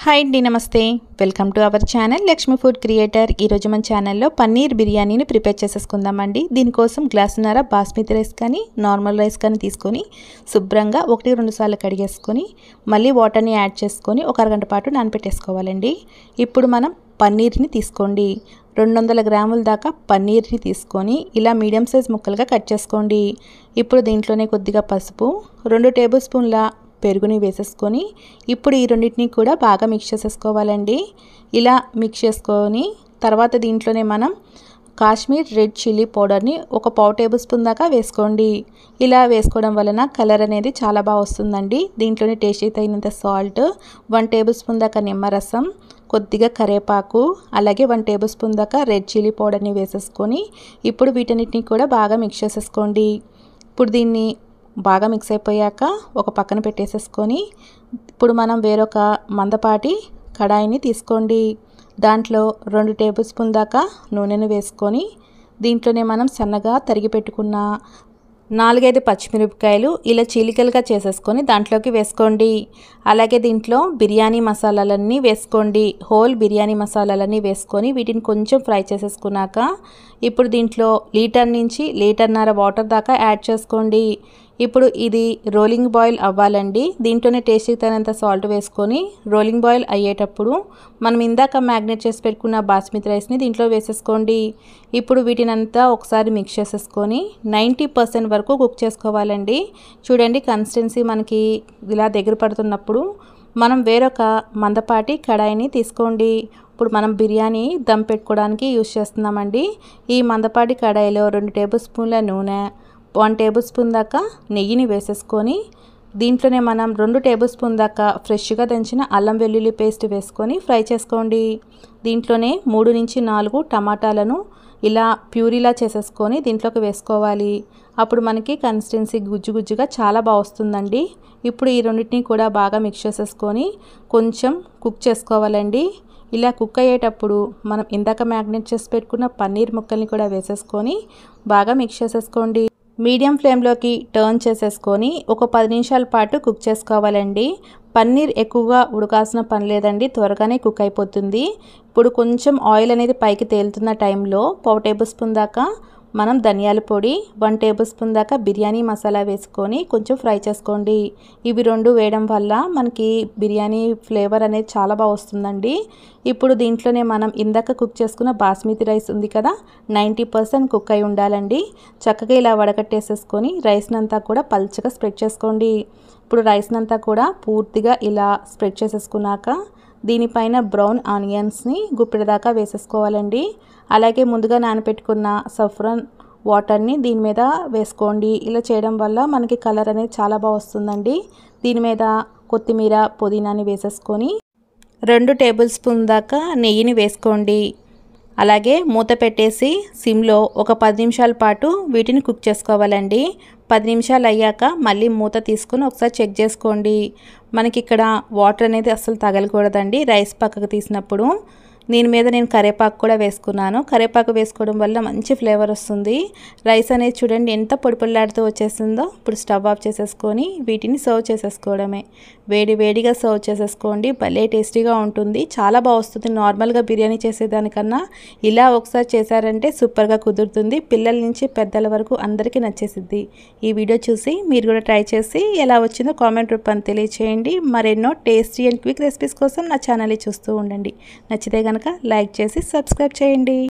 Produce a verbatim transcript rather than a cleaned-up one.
Hi అండి, నమస్తే. Welcome to our channel Lakshmi food creator. ఈరోజు మన ఛానల్లో పన్నీర్ బిర్యానీని ప్రిపేర్ చేసేసుకుందామండి. దీనికోసం గ్లాసున్నర బాస్మతి రైస్ కానీ నార్మల్ రైస్ కానీ తీసుకొని శుభ్రంగా ఒకటి రెండు సార్లు కడిగేసుకొని మళ్ళీ వాటర్ని యాడ్ చేసుకొని ఒక అరగంట పాటు నానబెట్టేసుకోవాలండి. ఇప్పుడు మనం పన్నీర్ని తీసుకోండి. రెండు వందల గ్రాముల దాకా పన్నీర్ని తీసుకొని ఇలా మీడియం సైజ్ ముక్కలుగా కట్ చేసుకోండి. ఇప్పుడు దీంట్లోనే కొద్దిగా పసుపు, రెండు టేబుల్ స్పూన్ల పెరుగుని వేసేసుకొని ఇప్పుడు ఈ రెండింటిని కూడా బాగా మిక్స్ చేసేసుకోవాలండి. ఇలా మిక్స్ చేసుకొని తర్వాత దీంట్లోనే మనం కాశ్మీర్ రెడ్ చిల్లీ పౌడర్ని ఒక పావు టేబుల్ స్పూన్ దాకా వేసుకోండి. ఇలా వేసుకోవడం వలన కలర్ అనేది చాలా బాగా వస్తుందండి. దీంట్లోనే టేస్ట్కి తగినంత సాల్ట్, వన్ టేబుల్ స్పూన్ దాకా నిమ్మరసం, కొద్దిగా కరివేపాకు, అలాగే వన్ టేబుల్ స్పూన్ దాకా రెడ్ చిల్లీ పౌడర్ని వేసేసుకొని ఇప్పుడు వీటన్నిటిని కూడా బాగా మిక్స్ చేసేసుకోండి. ఇప్పుడు దీన్ని బాగా మిక్స్ అయిపోయాక ఒక పక్కన పెట్టేసేసుకొని ఇప్పుడు మనం వేరొక మందపాటి కడాయిని తీసుకోండి. దాంట్లో రెండు టేబుల్ స్పూన్ దాకా నూనెను వేసుకొని దీంట్లోనే మనం సన్నగా తరిగి పెట్టుకున్న నాలుగైదు పచ్చిమిరపకాయలు ఇలా చీలికలుగా చేసేసుకొని దాంట్లోకి వేసుకోండి. అలాగే దీంట్లో బిర్యానీ మసాలాలన్నీ వేసుకోండి. హోల్ బిర్యానీ మసాలాలన్నీ వేసుకొని వీటిని కొంచెం ఫ్రై చేసేసుకున్నాక ఇప్పుడు దీంట్లో లీటర్ నుంచి లీటర్న్నర వాటర్ దాకా యాడ్ చేసుకోండి. ఇప్పుడు ఇది రోలింగ్ బాయిల్ అవ్వాలండి. దీంట్లోనే టేస్ట్కి తగినంత సాల్ట్ వేసుకొని రోలింగ్ బాయిల్ అయ్యేటప్పుడు మనం ఇందాక మ్యాగ్నేట్ చేసి పెట్టుకున్న బాస్మతి రైస్ని దీంట్లో వేసేసుకోండి. ఇప్పుడు వీటినంతా ఒకసారి మిక్స్ చేసేసుకొని నైంటీ పర్సెంట్ వరకు కుక్ చేసుకోవాలండి. చూడండి, కన్సిస్టెన్సీ మనకి ఇలా దగ్గర పడుతున్నప్పుడు మనం వేరొక మందపాటి కడాయిని తీసుకోండి. ఇప్పుడు మనం బిర్యానీ దమ్ పెట్టుకోవడానికి యూజ్ చేస్తున్నామండి. ఈ మందపాటి కడాయిలో రెండు టేబుల్ స్పూన్ల నూనె, వన్ టేబుల్ స్పూన్ దాకా నెయ్యిని వేసేసుకొని దీంట్లోనే మనం రెండు టేబుల్ స్పూన్ దాకా ఫ్రెష్గా దంచిన అల్లం వెల్లుల్లి పేస్ట్ వేసుకొని ఫ్రై చేసుకోండి. దీంట్లోనే మూడు నుంచి నాలుగు టమాటాలను ఇలా ప్యూరీలా చేసేసుకొని దీంట్లోకి వేసుకోవాలి. అప్పుడు మనకి కన్సిస్టెన్సీ గుజ్జు గుజ్జుగా చాలా బాగా వస్తుందండి. ఇప్పుడు ఈ రెండింటిని కూడా బాగా మిక్స్ చేసేసుకొని కొంచెం కుక్ చేసుకోవాలండి. ఇలా కుక్ అయ్యేటప్పుడు మనం ఇందాక మ్యాగ్నేట్ చేసి పెట్టుకున్న పన్నీర్ ముక్కల్ని కూడా వేసేసుకొని బాగా మిక్స్ చేసేసుకోండి. మీడియం ఫ్లేమ్లోకి టర్న్ చేసేసుకొని ఒక పది నిమిషాల పాటు కుక్ చేసుకోవాలండి. పన్నీర్ ఎక్కువగా ఉడకాల్సిన పని లేదండి, త్వరగానే కుక్ అయిపోతుంది. ఇప్పుడు కొంచెం ఆయిల్ అనేది పైకి తేలుతున్న టైంలో పావు టేబుల్ స్పూన్ దాకా మనం ధనియాల పొడి, వన్ టేబుల్ స్పూన్ దాకా బిర్యానీ మసాలా వేసుకొని కొంచెం ఫ్రై చేసుకోండి. ఇవి రెండు వేయడం వల్ల మనకి బిర్యానీ ఫ్లేవర్ అనేది చాలా బాగా వస్తుందండి. ఇప్పుడు దీంట్లోనే మనం ఇందాక కుక్ చేసుకున్న బాస్మతి రైస్ ఉంది కదా, నైంటీ పర్సెంట్ కుక్ అయి ఉండాలండి. చక్కగా ఇలా వడకట్టేసేసుకొని రైస్ని అంతా కూడా పల్చగా స్ప్రెడ్ చేసుకోండి. ఇప్పుడు రైస్ని అంతా కూడా పూర్తిగా ఇలా స్ప్రెడ్ చేసేసుకున్నాక దీనిపైన బ్రౌన్ ఆనియన్స్ని గుప్పెడు దాకా వేసేసుకోవాలండి. అలాగే ముందుగా నానబెట్టుకున్న సఫ్రాన్ వాటర్ని దీని మీద వేసుకోండి. ఇలా చేయడం వల్ల మనకి కలర్ అనేది చాలా బాగా వస్తుందండి. దీని మీద కొత్తిమీర, పుదీనాని వేసేసుకొని రెండు టేబుల్ స్పూన్ దాకా నెయ్యిని వేసుకోండి. అలాగే మూత పెట్టేసి సిమ్లో ఒక పది నిమిషాల పాటు వీటిని కుక్ చేసుకోవాలండి. పది నిమిషాలు అయ్యాక మళ్ళీ మూత తీసుకుని ఒకసారి చెక్ చేసుకోండి. మనకి ఇక్కడ వాటర్ అనేది అస్సలు తగలకూడదండి రైస్ పక్కకు తీసినప్పుడు. దీని మీద నేను కరివేపాకు కూడా వేసుకున్నాను. కరివేపాకు వేసుకోవడం వల్ల మంచి ఫ్లేవర్ వస్తుంది. రైస్ అనేది చూడండి ఎంత పొడి పొడిలాడుతూ వచ్చేసిందో. ఇప్పుడు స్టవ్ ఆఫ్ చేసేసుకొని వీటిని సర్వ్ చేసేసుకోవడమే. వేడి వేడిగా సర్వ్ చేసేసుకోండి. భలే టేస్టీగా ఉంటుంది, చాలా బాగా వస్తుంది. నార్మల్గా బిర్యానీ చేసేదానికన్నా ఇలా ఒకసారి చేశారంటే సూపర్గా కుదురుతుంది. పిల్లల నుంచి పెద్దల వరకు అందరికీ నచ్చేసిద్ది. ఈ వీడియో చూసి మీరు కూడా ట్రై చేసి ఎలా వచ్చిందో కామెంట్ రూపాన్ని తెలియచేయండి. మరెన్నో టేస్టీ అండ్ క్విక్ రెసిపీస్ కోసం నా ఛానల్ని చూస్తూ ఉండండి. నచ్చితే కనుక లైక్ చేసి సబ్స్క్రైబ్ చేయండి.